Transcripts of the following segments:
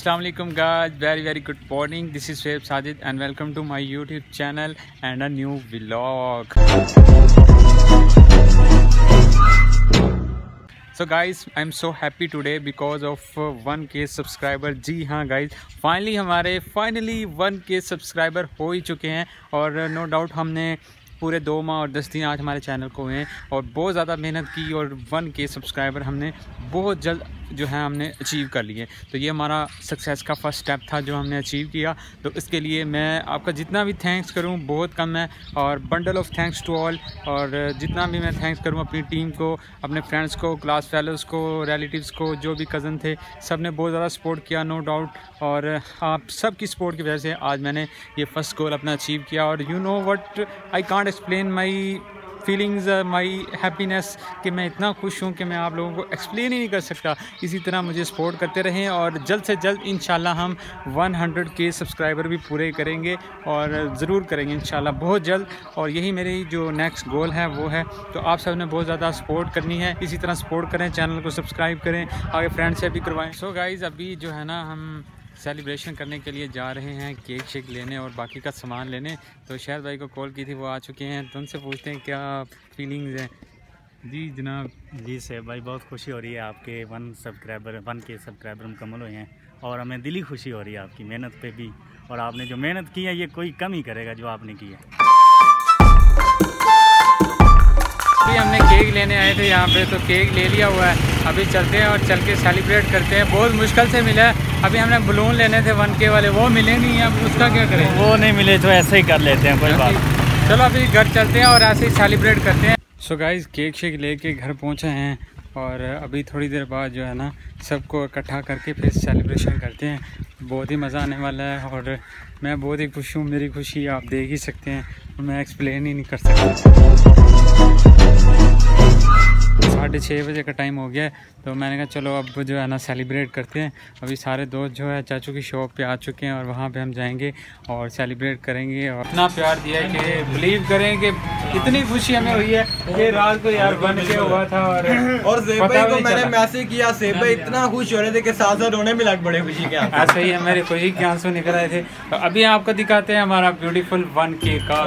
Assalamualaikum guys, very good morning. This is Shoaib Sajid and welcome to my YouTube channel and a new vlog. So guys, I'm so happy today because of 1K subscriber. जी हाँ guys, finally 1K subscriber हो ही चुके हैं और no doubt हमने पूरे 2 माह और 10 दिन आज हमारे चैनल को हुए और बहुत ज़्यादा मेहनत की और 1K सब्सक्राइबर हमने बहुत जल्द जो है हमने अचीव कर लिए। तो ये हमारा सक्सेस का फर्स्ट स्टेप था जो हमने अचीव किया। तो इसके लिए मैं आपका जितना भी थैंक्स करूं बहुत कम है और bundle of thanks to all. और जितना भी मैं थैंक्स करूं अपनी टीम को, अपने फ्रेंड्स को, क्लास फेलोज़ को, रिलेटिव्स को, जो भी कज़न थे, सब ने बहुत ज़्यादा सपोर्ट किया नो डाउट। और आप सब की सपोर्ट की वजह से आज मैंने ये फर्स्ट गोल अपना अचीव किया। और you know what, I can't explain my feelings, my happiness कि मैं इतना खुश हूँ कि मैं आप लोगों को एक्सप्लेन ही नहीं कर सकता। इसी तरह मुझे सपोर्ट करते रहें और जल्द से जल्द इंशाल्लाह हम 100K सब्सक्राइबर भी पूरे करेंगे और ज़रूर करेंगे इंशाल्लाह बहुत जल्द। और यही मेरी जो नेक्स्ट गोल है वो है। तो आप सब ने बहुत ज़्यादा सपोर्ट करनी है, इसी तरह सपोर्ट करें, चैनल को सब्सक्राइब करें, आगे फ्रेंड से भी करवाएँ। सो गाइज़, अभी जो है ना हम सेलिब्रेशन करने के लिए जा रहे हैं, केक शेक लेने और बाकी का सामान लेने। तो शायद भाई को कॉल की थी, वो आ चुके हैं। तो उनसे पूछते हैं क्या फीलिंग्स हैं। जी जनाब। जी से भाई बहुत खुशी हो रही है, आपके 1K सब्सक्राइबर मुकम्मल हुए हैं और हमें दिली खुशी हो रही है आपकी मेहनत पे भी। और आपने जो मेहनत की है ये कोई कम ही करेगा जो आपने की है। अभी हमने केक लेने आए थे यहाँ पे, तो केक ले लिया हुआ है। अभी चलते हैं और चल के सेलिब्रेट करते हैं। बहुत मुश्किल से मिला है। अभी हमने बलून लेने थे 1K वाले, वो मिले नहीं हैं। अब उसका क्या करें? वो नहीं मिले तो ऐसे ही कर लेते हैं, कोई बात नहीं। चलो अभी घर चलते हैं और ऐसे ही सेलिब्रेट करते हैं। सो गाइस, केक शेक लेके घर पहुँचे हैं और अभी थोड़ी देर बाद जो है ना सबको इकट्ठा करके फिर सेलिब्रेशन करते हैं। बहुत ही मज़ा आने वाला है और मैं बहुत ही खुश हूँ। मेरी खुशी आप देख ही सकते हैं, मैं एक्सप्लेन ही नहीं कर सकता। 6:30 बजे का टाइम हो गया है, तो मैंने कहा चलो अब जो है ना सेलिब्रेट करते हैं। अभी सारे दोस्त जो है चाचू की शॉप पे आ चुके हैं और वहाँ पे हम जाएंगे और सेलिब्रेट करेंगे। और इतना प्यार दिया है कि बिलीव करें कि इतनी खुशी हमें हुई है कि रात को यार 1K हुआ था। और सेब भाई को मैंने मैसेज किया, सेब भाई इतना खुश हो रहे थे कि साथ रोने में लग पड़े खुशी के। ऐसे ही हमारी खुशी के आंसू निकल आए थे। तो अभी आपको दिखाते हैं हमारा ब्यूटीफुल 1K का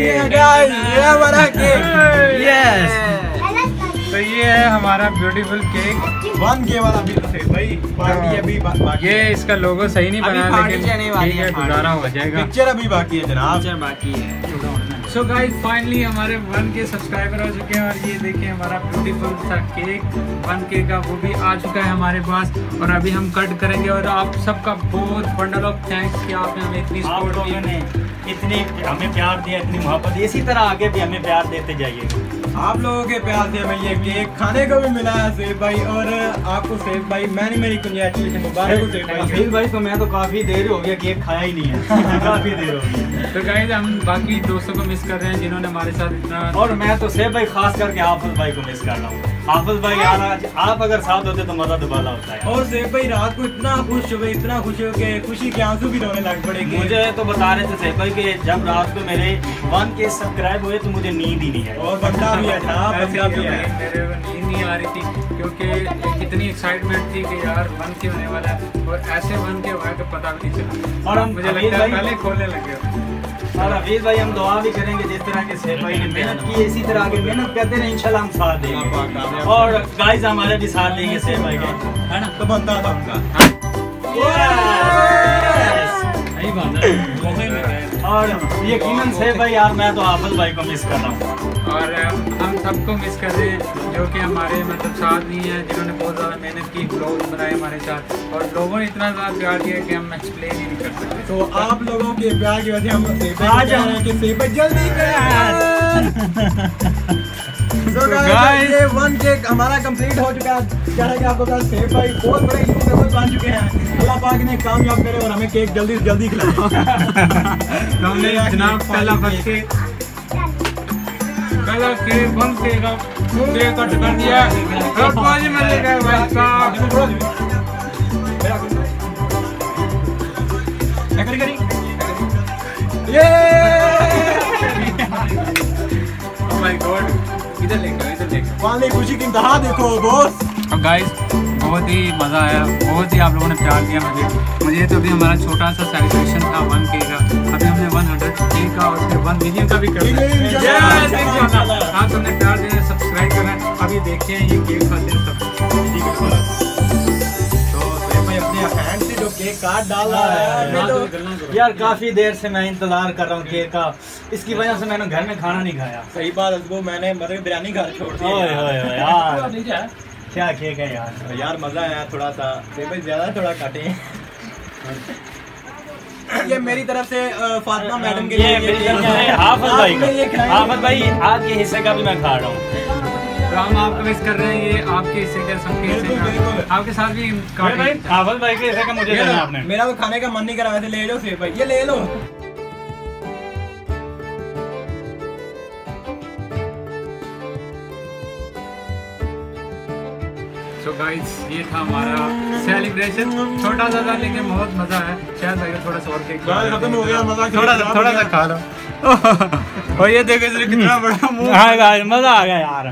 तो ये है हमारा ब्यूटीफुल केक 1K वाला भी भाई। बाकी ये इसका लोगो सही नहीं बना, लेकिन गुजारा हो जाएगा। पिक्चर अभी बाकी है जनाब, पिक्चर बाकी है। सो गाइस, फाइनली हमारे 1K सब्सक्राइबर हो चुके हैं और ये देखिए हमारा ब्यूटीफुल सा केक 1K का वो भी आ चुका है हमारे पास। और अभी हम कट करेंगे और आप सबका बहुत बंडल ऑफ थैंक्स कि आपने हमें इतनी सपोर्ट की, इतनी हमें प्यार दिया, इतनी मोहब्बत। इसी तरह आगे भी हमें प्यार देते जाइए। आप लोगों के प्यार से हमें ये केक खाने को भी मिला है सेब भाई। और आपको सेब भाई मैंने मेरी कंग्रेचुलेशन मुबारक हो सेब भाई को मैं तो काफ़ी देर हो गया केक खाया ही नहीं है। काफ़ी देर हो गई। तो गाइस, हम बाकी दोस्तों को मिस कर रहे हैं जिन्होंने हमारे साथ इतना। और मैं तो सेब भाई खास करके हाफिज भाई को मिस कर रहा हूँ। हाफिज भाई यार आप अगर साथ होते तो मजा दुबाला होता है। और सेब भाई रात को इतना खुश हुए, इतना खुश हो के खुशी के आंसू भी रोने लग पड़ेंगे। मुझे तो बता रहे थे सेब भाई कि जब रात को मेरे 1K सब्सक्राइब हुए तो मुझे नींद ही नहीं है। और बंदा भी है था, बंदा भी है। मेरे को नींद नहीं आ रही थी क्योंकि इतनी एक्साइटमेंट थी कि यार 1K होने वाला है और ऐसे 1K हुआ तो पता भी नहीं चला। और हम मुझे लगता है पहले खोलने लगे। और हफीज भाई हम दुआ भी करेंगे जिस तरह के सेब भाई ने मेहनत की, इसी तरह आगे मेहनत करते रहे, इंशाल्लाह हम साथ देंगे। और गाइस हमारे भी साथ देंगे सेब भाई के, है ना? तो बनता था उनका। और यकीनन सेब भाई यार मैं तो हाफिज भाई को मिस कर रहा हूँ और हम सबको मिस कर रहे हैं जो कि हमारे मतलब साथ नहीं है, जिन्होंने बहुत ज़्यादा मेहनत की, ब्लॉग बनाए हमारे साथ और लोगों ने इतना ज़्यादा प्यार दिया कि हम एक्सप्लेन ही नहीं कर सकते। तो आप लोगों के प्यार की वजह से हम आज कि सेब जल्दी ये 1K हमारा कंप्लीट हो चुका है। जैसा कि आपको पता सेब भाई बहुत बड़े यूट्यूबर बन चुके हैं। अल्लाह पाक ने कामयाब करे और हमें केक जल्दी से जल्दी खिलाए। हमने जनाब पहला फर्स्ट केक 1K का केक कट कर दिया। अब पानी मिलेगा भाई साहब। ये ओह माय गॉड, इधर लेकर खुशी की इंतहा देखो दोस्त। और गाइस बहुत ही मज़ा आया, बहुत ही आप लोगों ने प्यार दिया मुझे तो अभी हमारा छोटा सा सेलिब्रेशन था 1K का, अभी हमने 100K का और फिर 1 मिलियन का भी कर दिया। आप सबने प्यार देना, सब्सक्राइब करना है। अभी देखते हैं ये केक खाते हैं सब। तो भाई अपने हैंड से जो केक काट डाल रहा है यार, काफी देर से मैं इंतजार कर रहा हूँ केक का, इसकी वजह से मैंने घर में खाना नहीं खाया। सही बात, उसको मैंने मतलब बिरयानी घर छोड़ दी यार क्या केक है यार मजा आया थोड़ा सा, भाई ज्यादा थोड़ा काटे। ये मेरी तरफ से फातिमा मैडम के लिए हाफिज भाई आज के हिस्से का भी मैं खा रहा हूँ। तो हम आपको मिस कर रहे हैं, ये आपके हिस्से का, सबके हिस्से का, आपके साथ भी हाफिज भाई के हिस्से का मुझे देना आपने। मेरा तो खाने का मन नहीं करा, वैसे ले लो सेब भाई, ये ले लो। सो गाइस ये था हमारा सेलिब्रेशन, छोटा सा था लेकिन बहुत मजा आया। शायद भाई थोड़ा सा और केक खत्म हो गया, मजा थोड़ा सा खा लो। और ये देखो इसने कितना बड़ा मुंह। हाँ गाइस मजा आ गया यार।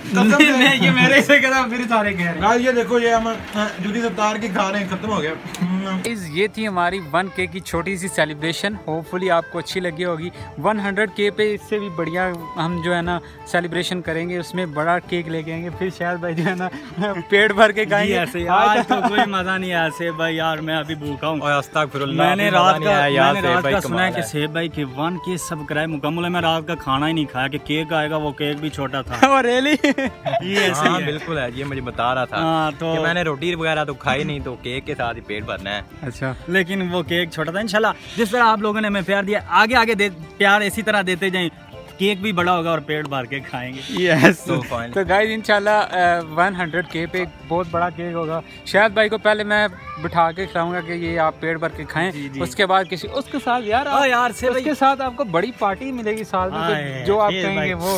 ये मेरे से करा, फिर सारे कह रहे हैं। ये देखो ये हम जूती से उतार के खा रहे हैं, खत्म हो गया। ये थी हमारी 1K की छोटी सी सेलिब्रेशन, होपफुली आपको अच्छी लगी होगी। 100K पे इससे भी बढ़िया हम जो है ना सेलिब्रेशन करेंगे, उसमें बड़ा केक लेके आएंगे, फिर शायद भाई जो है ना पेट भर के खाएंगे। ऐसे आज तो कोई मजा नहीं आया सेब भाई, यार मैं अभी भूखा हूँ। मैंने रात का सुना है कि सेब भाई के 1K सब्सक्राइब मुकम्मल है। मैं रात का खाना ही नहीं खाया कि केक आएगा, वो केक भी छोटा था। रियली ये ऐसे ही बिल्कुल है, ये मुझे बता रहा था तो कि मैंने रोटी वगैरह तो खाई नहीं, तो केक के साथ ही पेट भरना है। अच्छा, लेकिन वो केक छोटा था। इंशाल्लाह जिस तरह आप लोगों ने हमें प्यार दिया, आगे प्यार इसी तरह देते जाएं, केक भी बड़ा होगा और पेट भर के खाएंगे। यस तो गाइस इंशाल्लाह 100K पे एक बहुत बड़ा केक होगा। शायद भाई को पहले मैं बिठा के खिलाऊंगा कि ये आप पेट भर के खाएं, उसके बाद किसी उसके साथ यार उसके साथ आपको बड़ी पार्टी मिलेगी साल में, जो आप कहेंगे वो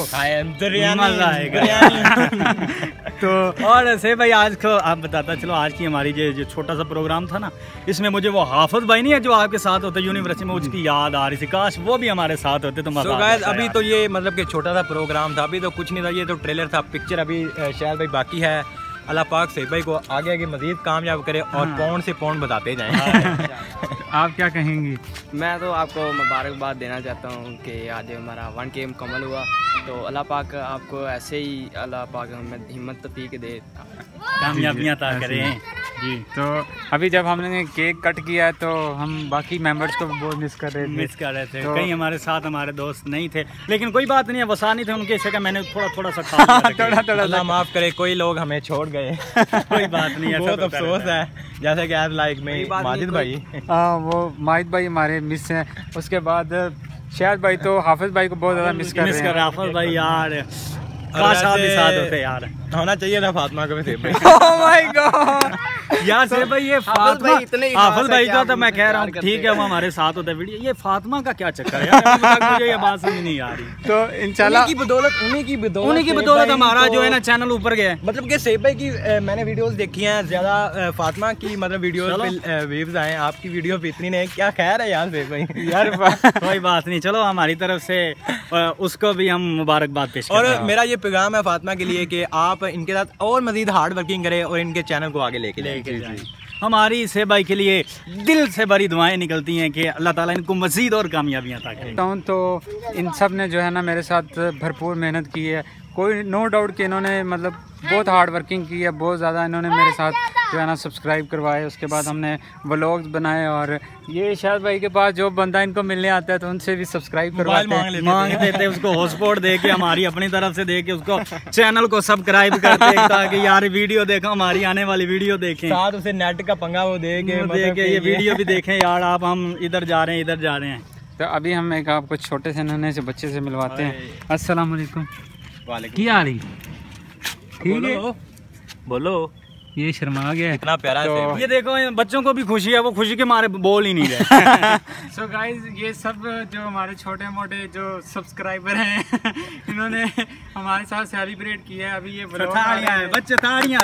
मजा आएगा। तो और से भाई आज को आप बताता चलो, आज की हमारी जो छोटा सा प्रोग्राम था ना, इसमें मुझे वो हाफिज भाई नहीं है जो आपके साथ होते यूनिवर्सिटी में, उसकी याद आ रही थी, काश वो भी हमारे साथ होते तो मजा आता। अभी तो ये मतलब कि छोटा सा प्रोग्राम था, अभी तो कुछ नहीं था, ये तो ट्रेलर था, पिक्चर अभी शायद भाई बाकी है। अल्लाह पाक से भाई को आगे आगे मजीद कामयाब करे और पौंड से पौंड बताते जाएं। आप क्या कहेंगी? मैं तो आपको मुबारकबाद देना चाहता हूँ कि आज हमारा 1K मुकम्मल हुआ, तो अल्लाह पाक आपको ऐसे ही अल्लाह पाक हमें हिम्मत तौफीक दे, कामयाबियाँ अता करें जी। तो अभी जब हमने केक कट किया तो हम बाकी मेंबर्स को बहुत मिस कर रहे थे। तो कहीं हमारे साथ हमारे दोस्त नहीं थे, लेकिन कोई बात नहीं है, वसानी थे उनके हिस्से का, मैंने थोड़ा सा खा थोड़ा माफ करे, कोई लोग हमें छोड़ गए। कोई बात नहीं, बहुत अफसोस है, जैसे कि आप लाइक में माजिद भाई, हाँ वो माजिद भाई हमारे मिस हैं। उसके बाद शायद भाई तो हाफिज भाई को बहुत ज़्यादा मिस कर रहे हैं। हाफिज भाई यार काश आप भी साथ होते यार, होना चाहिए था फातिमा को भी सेब भाई। ओह माय गॉड यार सेब भाई, ये फातिमा हाफिज भाई का तो मैं कह रहा हूँ ठीक है वो हमारे साथ होता है वीडियो, ये फातिमा का क्या चक्कर है यार, मुझे ये बात समझ नहीं आ रही। तो इंशाल्लाह उन्हीं की बदौलत हमारा जो है ना चैनल ऊपर गया है। मतलब कि सेब भाई की मैंने वीडियोस देखी हैं ज्यादा, फातिमा की मतलब वीडियोस पे व्यूज आए, आपकी वीडियो पे इतनी नहीं, क्या खैर है यार सेब भाई। यार कोई बात नहीं, चलो हमारी तरफ से उसको भी हम मुबारकबाद पेश करते हैं। और मेरा ये पैगाम है फातिमा के लिए कि आप इनके साथ और मजीद हार्ड वर्किंग करें और इनके चैनल को आगे लेके जाएं। हमारी सेब भाई के लिए दिल से बड़ी दुआएं निकलती हैं कि अल्लाह ताला इनको मजीद और कामयाबियां अता करें। तो इन सब ने जो है ना मेरे साथ भरपूर मेहनत की है, कोई नो डाउट कि इन्होंने मतलब बहुत हार्ड वर्किंग की है, बहुत ज़्यादा इन्होंने मेरे साथ जो है ना सब्सक्राइब करवाए, उसके बाद हमने व्लॉग्स बनाए, और ये शायद भाई के पास जो बंदा इनको मिलने आता है तो उनसे भी सब्सक्राइब करवाते हैं, मांग देते उसको हॉटस्पॉट दे के, हमारी अपनी तरफ से दे के उसको चैनल को सब्सक्राइब करते ताकि यार वीडियो देखो, हमारी आने वाली वीडियो देखें, साथ उसे नेट का पंगा वो दे के ये वीडियो भी देखें यार, आप हम इधर जा रहे हैं। तो अभी हम एक आपको छोटे से नन्हे से बच्चे से मिलवाते हैं। अस्सलाम वालेकुम। क्या आ रही ठीक है, बोलो। ये शर्मा गया, इतना प्यारा तो है। ये देखो बच्चों को भी खुशी है, वो खुशी के मारे बोल ही नहीं रहे। सो गाइज ये सब जो हमारे छोटे मोटे जो सब्सक्राइबर हैं इन्होंने हमारे साथ सेलिब्रेट किया है। अभी ये ताड़ियां हैं बच्चे, ताड़ियां।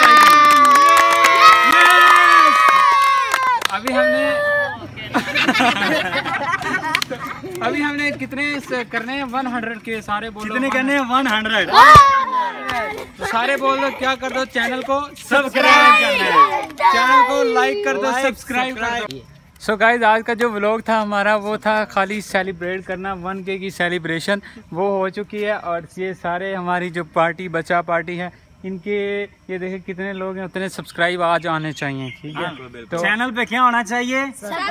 अभी हमने कितने करने हैं 100 के सारे बोलो। कितने करने हैं 100। तो सारे बोल दो क्या कर दो, चैनल को सब्सक्राइब करना है, चैनल को लाइक कर दो, सब्सक्राइब कर दो। सो गाइज आज का जो व्लॉग था हमारा वो था खाली सेलिब्रेट करना, 1K की सेलिब्रेशन वो हो चुकी है। और ये सारे हमारी जो पार्टी बचा पार्टी है इनके ये देखिए कितने लोग हैं, उतने सब्सक्राइब आज आने चाहिए, ठीक है। तो चैनल पे क्या होना चाहिए,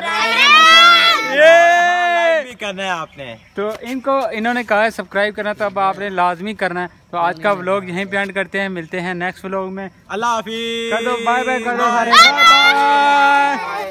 भी करना है आपने, तो इन्होंने कहा है सब्सक्राइब करना, तो अब आपने लाजमी करना है। तो आज का व्लॉग यहीं पे एंड करते हैं, मिलते हैं नेक्स्ट व्लॉग में। अल्लाह हाफिज, कर दो बाय बाय, कर दो सारे बाय बाय।